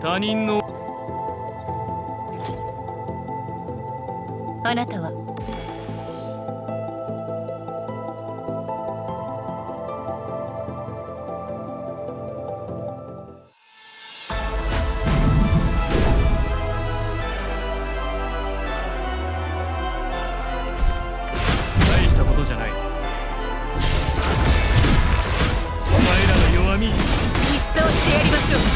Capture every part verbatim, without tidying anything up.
他人のあなたは大したことじゃない。お前らの弱み一掃してやりましょう。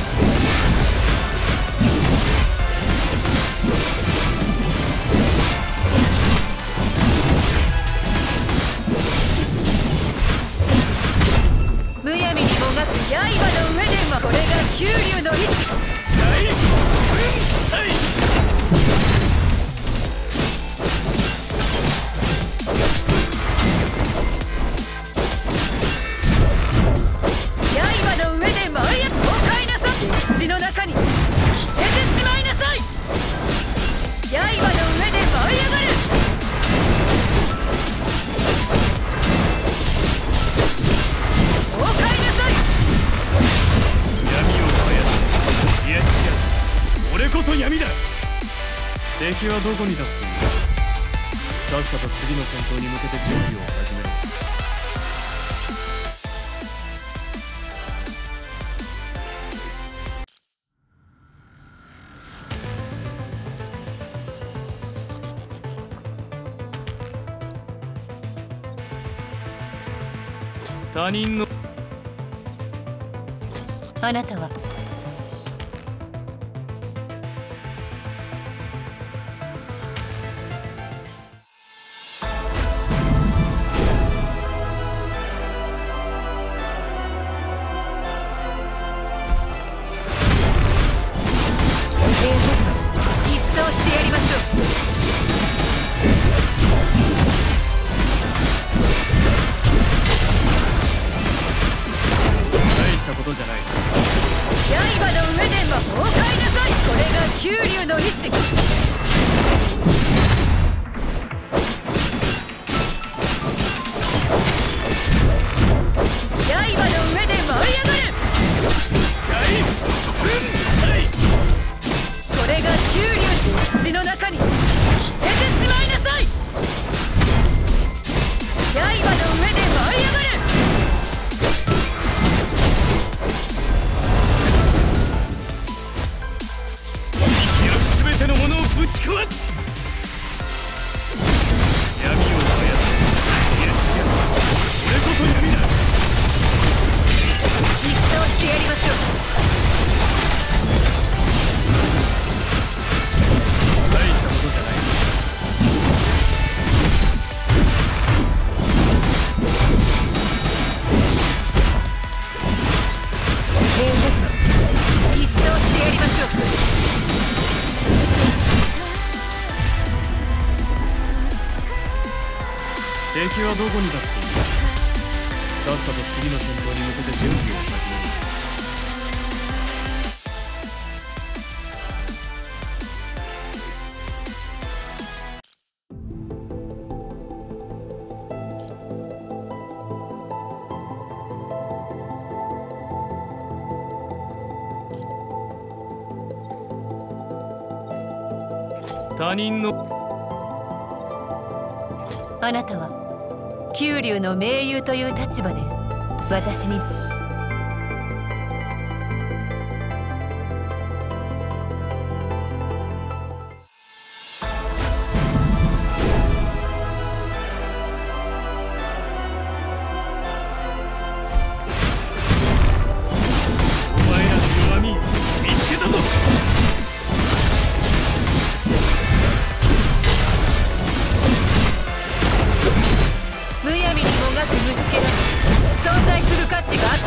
刃の上ではこれが九龍の意志。 最粉砕。 刃の上で舞い上がいなさい。歴史の中に消えてしまいなさい。刃の上で舞い上がる。 俺こそ闇だ。敵はどこに立っている。さっさと次の戦闘に向けて準備を始めろ。他人のあなたは敵はどこに立っている。さっさと次の戦闘に向けて準備を始める。他人のあなたは九龍の盟友という立場で私にお前らの弱み見つけたぞ。 むやみにもがく虫けら存在する価値があった。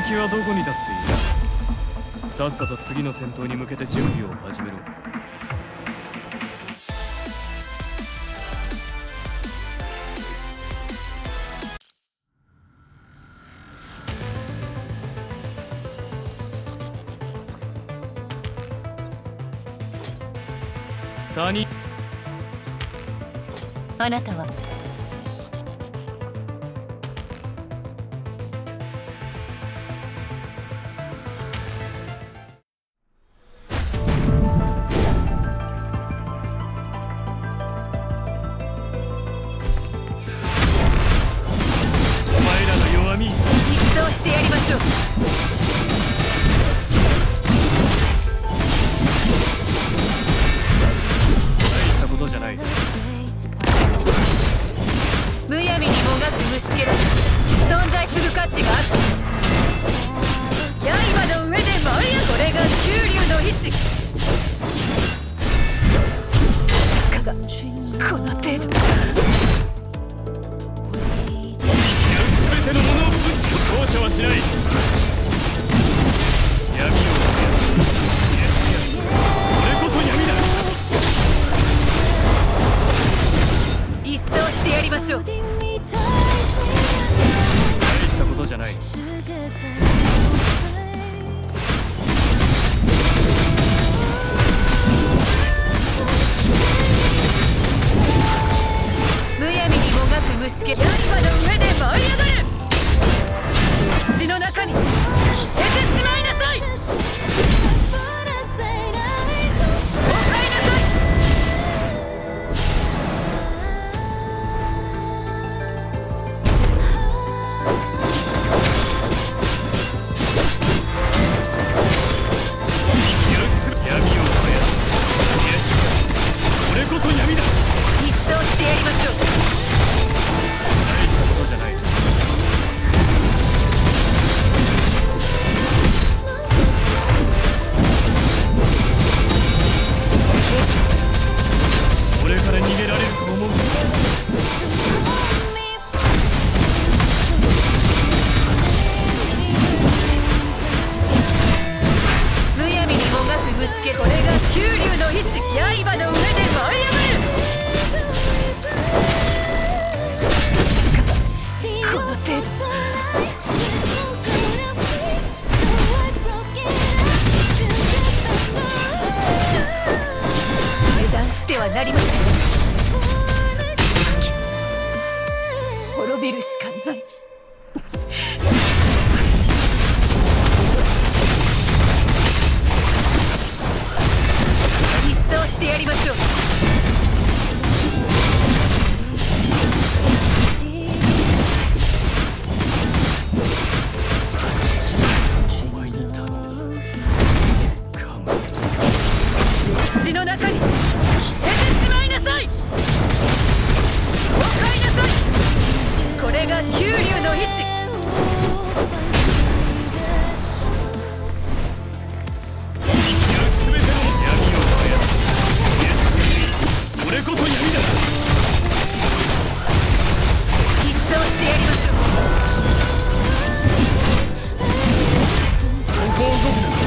敵はどこにだっている。さっさと次の戦闘に向けて準備を始めろ。他人。 あなたはお前らの弱み一掃してやりましょう。 大したことじゃない。 むやみにもがく虫けら存在する価値があった。刃の上で舞いやこれが九流の意志。たかがこの程度。 全てのものをぶち壊しはしない。闇を増やす。これこそ闇だ。 一掃してやりましょう。 大したことじゃない。 むやみにもがく虫けら刃の上で舞い上がる。石の中に消えてしまいなさい。お帰りなさい。 闇を増やす。これこそ闇だ。 一掃してやりましょう。 大したことじゃない。俺から逃げられると思う。 むやみにもがく虫けらこれが九流の意志。刃の上で舞い上がる。この程度。油断してはなりません。滅びるしかない。一掃してやりましょう。 お前に頼む。カム。 石の中に消えてしまいなさい。お帰りなさい。これが九流の意志。 全ての闇を増やす。これこそ闇だ。 一掃してやりましょう。 ここを動くな。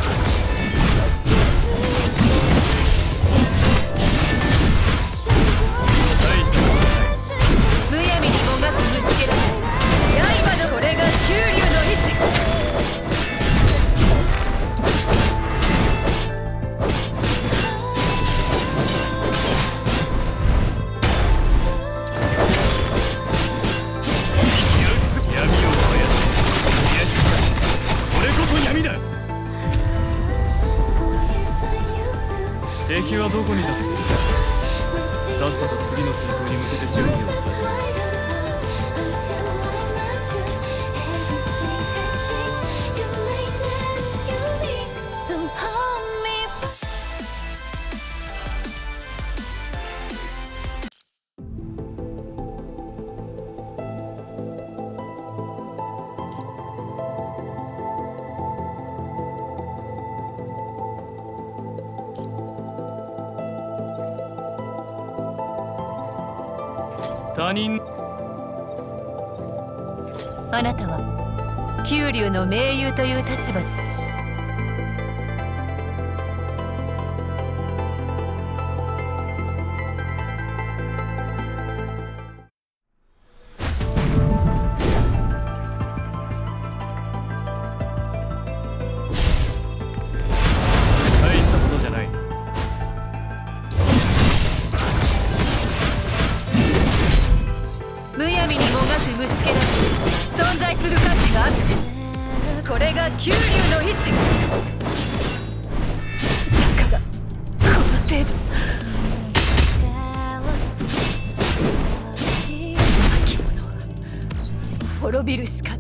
大したことじゃない。 むやみにもがく虫けら刃のこれが九流の意志。 闇を増やす。これこそ闇だ。敵はどこにだっている。さっさと次の戦闘に向けて準備を始めろ。他人。 あなたは九龍の盟友という立場で。 大したことじゃない。 むやみにもがく虫けらし存在する価値がある。これが九龍の意志。たかがこの程度。巻物は滅びるしかない。